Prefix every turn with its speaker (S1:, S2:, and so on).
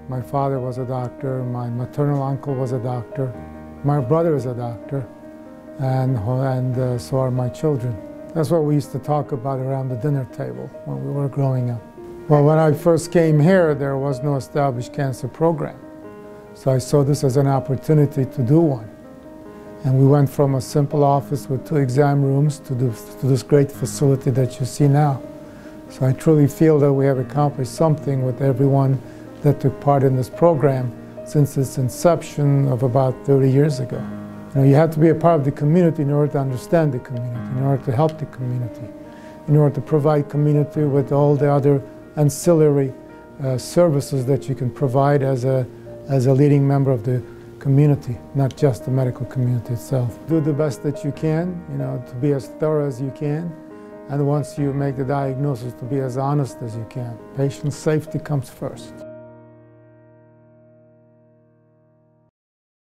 S1: My father was a doctor, my maternal uncle was a doctor, my brother is a doctor, and so are my children. That's what we used to talk about around the dinner table when we were growing up. Well, when I first came here, there was no established cancer program. So I saw this as an opportunity to do one. And we went from a simple office with 2 exam rooms to this great facility that you see now. So I truly feel that we have accomplished something with everyone that took part in this program since its inception of about 30 years ago. You know, you have to be a part of the community in order to understand the community, in order to help the community, in order to provide community with all the other ancillary services that you can provide as a leading member of the community, not just the medical community itself. Do the best that you can, you know, to be as thorough as you can, and once you make the diagnosis, to be as honest as you can. Patient safety comes first.